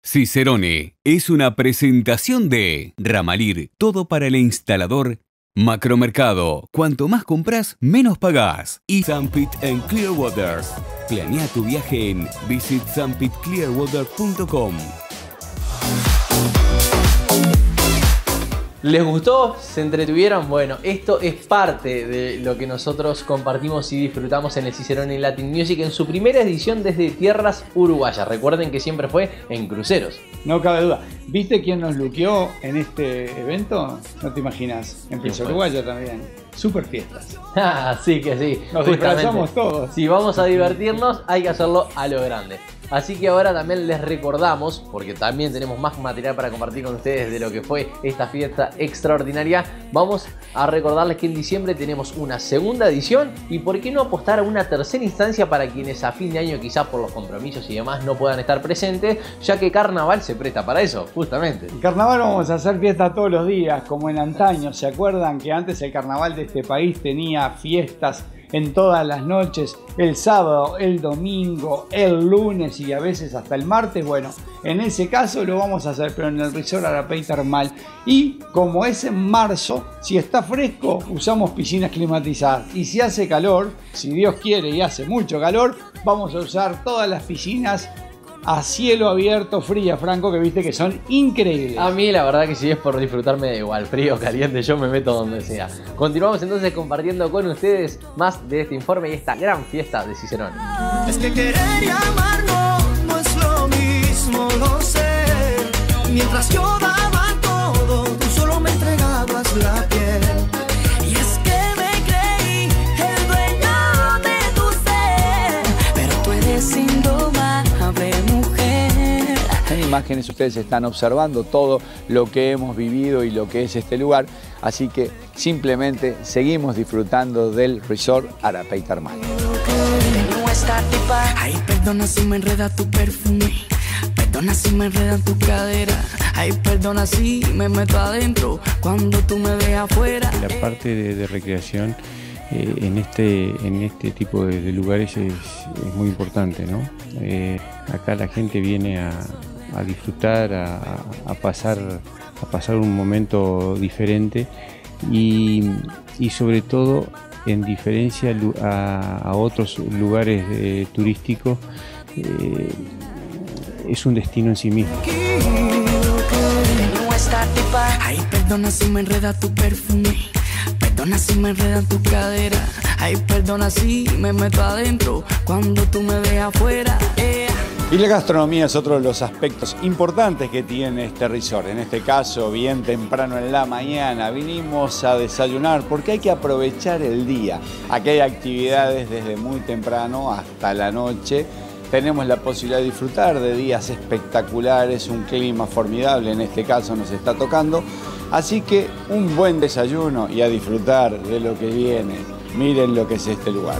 Cicerone es una presentación de Ramalir, todo para el instalador. Macromercado, cuanto más compras, menos pagás. Y Sunpit en Clearwater. Planea tu viaje en visitsunpitclearwater.com. ¿Les gustó? ¿Se entretuvieron? Bueno, esto es parte de lo que nosotros compartimos y disfrutamos en el Cicerone Latin Music en su primera edición desde tierras uruguayas. Recuerden que siempre fue en cruceros. No cabe duda. ¿Viste quién nos luqueó en este evento? No te imaginas. En Plaza Uruguaya también. Super fiestas. Sí que sí. Nos disfrazamos todos. Si vamos a divertirnos, hay que hacerlo a lo grande. Así que ahora también les recordamos, porque también tenemos más material para compartir con ustedes de lo que fue esta fiesta extraordinaria. Vamos a recordarles que en diciembre tenemos una segunda edición y por qué no apostar a una tercera instancia para quienes a fin de año quizás por los compromisos y demás no puedan estar presentes, ya que Carnaval se presta para eso, justamente. En Carnaval vamos a hacer fiesta todos los días, como en antaño. ¿Se acuerdan que antes el Carnaval de este país tenía fiestas en todas las noches, el sábado, el domingo, el lunes y a veces hasta el martes? Bueno, en ese caso lo vamos a hacer, pero en el Resort Arapey Termal. Y como es en marzo, si está fresco, usamos piscinas climatizadas. Y si hace calor, si Dios quiere y hace mucho calor, vamos a usar todas las piscinas a cielo abierto, fría, Franco, que viste que son increíbles. A mí la verdad que si es por disfrutarme da igual, frío, caliente, yo me meto donde sea. Continuamos entonces compartiendo con ustedes más de este informe y esta gran fiesta de Cicerone. Es que querer y amar no es lo mismo, lo sé. Mientras yo daba todo, tú solo me entregabas la piel. Y es que me creí el dueño de tu ser, pero tú eres indomable, mujer. En imágenes ustedes están observando todo lo que hemos vivido y lo que es este lugar, así que simplemente seguimos disfrutando del Resort Arapey Termal. Ay, perdona si me enreda tu perfume, perdona si me enreda tu cadera, ay, perdona si me meto adentro cuando tú me ves afuera. La parte de recreación en este tipo de lugares es muy importante, ¿no? Acá la gente viene a disfrutar, a pasar un momento diferente y sobre todo en diferencia a otros lugares turísticos, es un destino en sí mismo. Ay, perdona si me enreda tu perfume, perdona si me enreda tu cadera, ay, perdona si me meto adentro cuando tú me ves afuera. Y la gastronomía es otro de los aspectos importantes que tiene este resort. En este caso, bien temprano en la mañana, vinimos a desayunar porque hay que aprovechar el día. Aquí hay actividades desde muy temprano hasta la noche. Tenemos la posibilidad de disfrutar de días espectaculares, un clima formidable en este caso nos está tocando. Así que un buen desayuno y a disfrutar de lo que viene. Miren lo que es este lugar.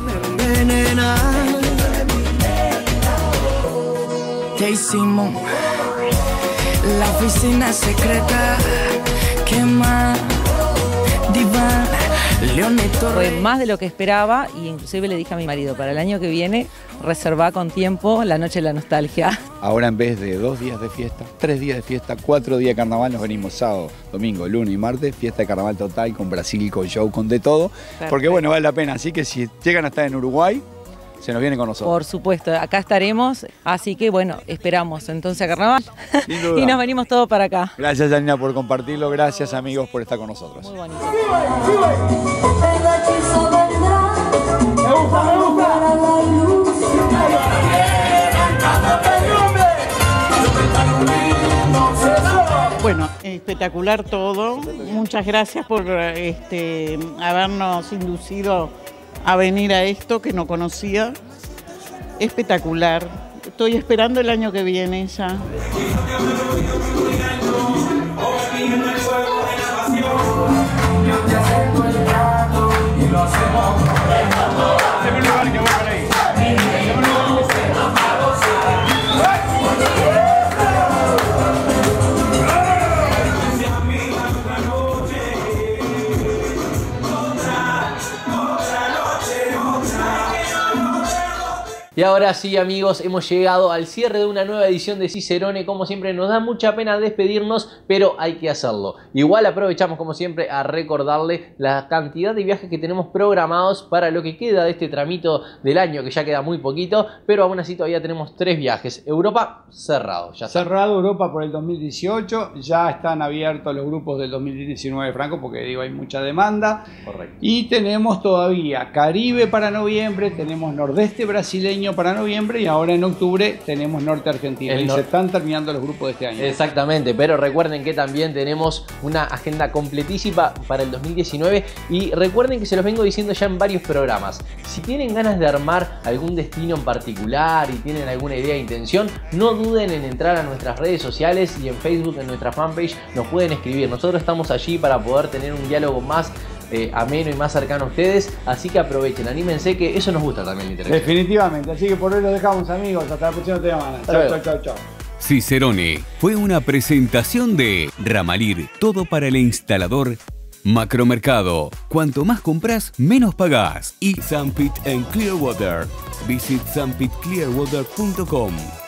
¿Qué hicimos? La oficina secreta. ¿Qué más? Diván, Leonito. Fue más de lo que esperaba y inclusive le dije a mi marido, para el año que viene, reserva con tiempo la noche de la nostalgia. Ahora en vez de 2 días de fiesta, 3 días de fiesta, 4 días de carnaval, nos venimos sábado, domingo, lunes y martes, fiesta de carnaval total con Brasil, con show, con de todo. Perfecto. Porque bueno, vale la pena, así que si llegan a estar en Uruguay, se nos viene con nosotros. Por supuesto, acá estaremos, así que bueno, esperamos entonces a Carnaval y nos venimos todos para acá. Gracias, Janina, por compartirlo, gracias amigos por estar con nosotros. Muy bonito. Bueno, espectacular todo. Muchas gracias por habernos inducido a venir a esto que no conocía. Espectacular. Estoy esperando el año que viene ya. Y ahora sí, amigos, hemos llegado al cierre de una nueva edición de Cicerone. Como siempre, nos da mucha pena despedirnos, pero hay que hacerlo. Igual aprovechamos, como siempre, a recordarle la cantidad de viajes que tenemos programados para lo que queda de este tramito del año, que ya queda muy poquito, pero aún así todavía tenemos 3 viajes. Europa, cerrado. Ya está. Cerrado Europa por el 2018, ya están abiertos los grupos del 2019, Franco, porque digo, hay mucha demanda. Correcto. Y tenemos todavía Caribe para noviembre, tenemos Nordeste brasileño para noviembre y ahora en octubre tenemos Norte Argentina. Y se están terminando los grupos de este año. Exactamente, pero recuerden que también tenemos una agenda completísima para el 2019 y recuerden que se los vengo diciendo ya en varios programas. Si tienen ganas de armar algún destino en particular y tienen alguna idea e intención, no duden en entrar a nuestras redes sociales y en Facebook, en nuestra fanpage, nos pueden escribir. Nosotros estamos allí para poder tener un diálogo más ameno y más cercano a ustedes, así que aprovechen, anímense, que eso nos gusta también, la interacción. Definitivamente, así que por hoy los dejamos, amigos, hasta la próxima semana. Chau, chau, chau. Cicerone fue una presentación de Ramalir, todo para el instalador. Macromercado, cuanto más compras, menos pagás. Y Sandpit en Clearwater. Visit sandpitclearwater.com.